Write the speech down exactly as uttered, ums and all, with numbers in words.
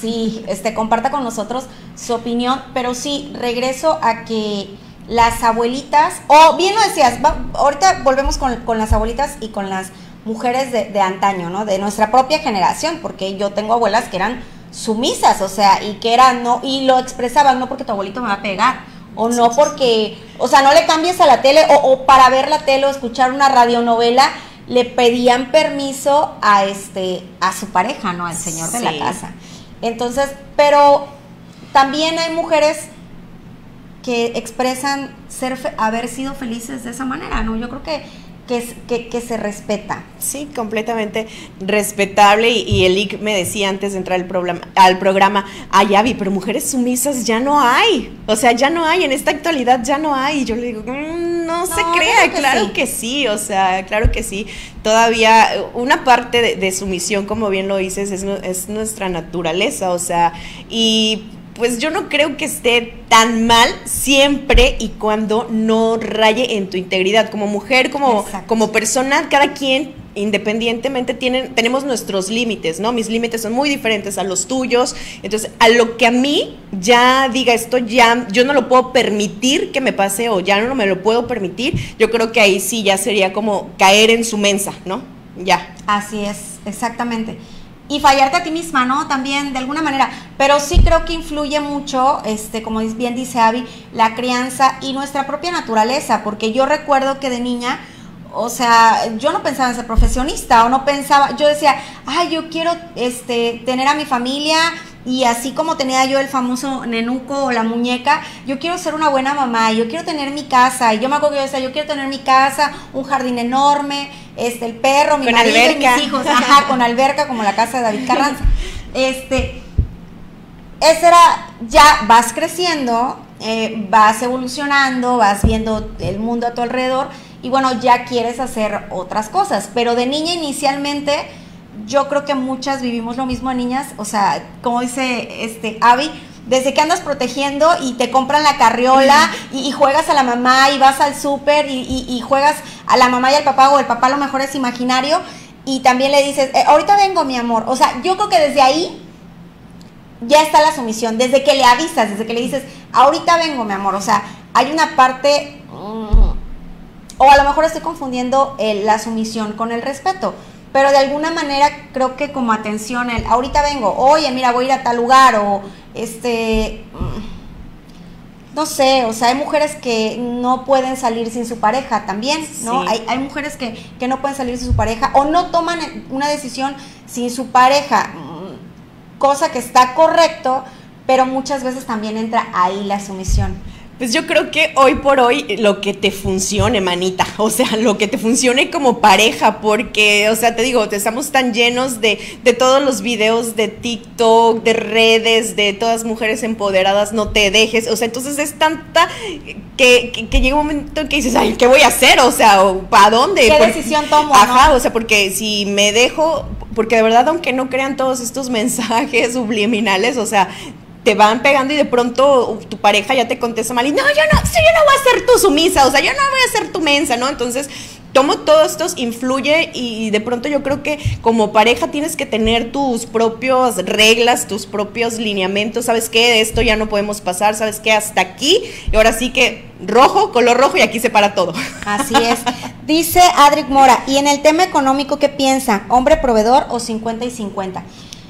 sí, este, comparta con nosotros su opinión, pero sí, regreso a que las abuelitas, o bien lo decías, va, ahorita volvemos con, con las abuelitas y con las mujeres de, de antaño, ¿no? De nuestra propia generación, porque yo tengo abuelas que eran sumisas, o sea, y que eran, no, y lo expresaban, no porque tu abuelito me va a pegar, o no porque, o sea, no le cambies a la tele, o, o para ver la tele o escuchar una radionovela, le pedían permiso a este, a su pareja, ¿no? Al señor de sí. la casa. Entonces, pero también hay mujeres que expresan ser, haber sido felices de esa manera, ¿no? Yo creo que Que, que, que se respeta. Sí, completamente respetable, y, y el I C me decía antes de entrar al programa, al programa, ay, Abby, pero mujeres sumisas ya no hay, o sea, ya no hay, en esta actualidad ya no hay, y yo le digo, mmm, no, no se crea, que claro sí. que sí, o sea, claro que sí, todavía una parte de, de sumisión, como bien lo dices, es, es nuestra naturaleza, o sea, y pues yo no creo que esté tan mal siempre y cuando no raye en tu integridad. Como mujer, como, como persona, cada quien independientemente tienen, tenemos nuestros límites, ¿no? Mis límites son muy diferentes a los tuyos. Entonces, a lo que a mí ya diga esto, ya yo no lo puedo permitir que me pase, o ya no me lo puedo permitir, yo creo que ahí sí ya sería como caer en su mensa, ¿no? Ya. Así es, exactamente. Y fallarte a ti misma, ¿no? También, de alguna manera. Pero sí creo que influye mucho, este, como bien dice Abby, la crianza y nuestra propia naturaleza. Porque yo recuerdo que de niña, o sea, yo no pensaba en ser profesionista, o no pensaba, yo decía, ay, yo quiero este, tener a mi familia, y así como tenía yo el famoso nenuco o la muñeca, yo quiero ser una buena mamá, yo quiero tener mi casa. Y yo me acuerdo que yo decía, yo quiero tener mi casa, un jardín enorme, este, el perro, mi con marido alberca. Y mis hijos, ajá, con alberca, como la casa de David Carranza. Este, ese era, ya vas creciendo, eh, vas evolucionando, vas viendo el mundo a tu alrededor, y bueno, ya quieres hacer otras cosas. Pero de niña inicialmente, yo creo que muchas vivimos lo mismo de niñas, o sea, como dice este Abby, desde que andas protegiendo y te compran la carriola y, y juegas a la mamá y vas al súper y, y, y juegas a la mamá y al papá, o el papá a lo mejor es imaginario, y también le dices, eh, ahorita vengo, mi amor. O sea, yo creo que desde ahí ya está la sumisión, desde que le avisas, desde que le dices, ahorita vengo, mi amor. O sea, hay una parte, um, o a lo mejor estoy confundiendo el, la sumisión con el respeto, pero de alguna manera creo que como atención, el ahorita vengo, oye, mira, voy a ir a tal lugar, o este, no sé, o sea, hay mujeres que no pueden salir sin su pareja también, ¿no? Sí. Hay, hay mujeres que, que no pueden salir sin su pareja, o no toman una decisión sin su pareja, cosa que está correcto, pero muchas veces también entra ahí la sumisión. Pues yo creo que hoy por hoy lo que te funcione, manita, o sea, lo que te funcione como pareja, porque, o sea, te digo, estamos tan llenos de, de todos los videos de TikTok, de redes, de todas mujeres empoderadas, no te dejes, o sea, entonces es tanta que, que, que llega un momento en que dices, ay, ¿qué voy a hacer? O sea, ¿para dónde? ¿Qué Por, decisión tomo? Ajá, ¿no? O sea, porque si me dejo, porque de verdad, aunque no crean todos estos mensajes subliminales, o sea, te van pegando y de pronto tu pareja ya te contesta mal y no, yo no, yo no voy a ser tu sumisa, o sea, yo no voy a ser tu mensa, ¿no? Entonces, tomo todo esto, influye, y de pronto yo creo que como pareja tienes que tener tus propias reglas, tus propios lineamientos. ¿Sabes qué? De esto ya no podemos pasar, ¿sabes qué? Hasta aquí, y ahora sí que rojo, color rojo, y aquí se para todo. Así es. Dice Adric Mora, y en el tema económico, ¿qué piensa? ¿Hombre proveedor o cincuenta y cincuenta?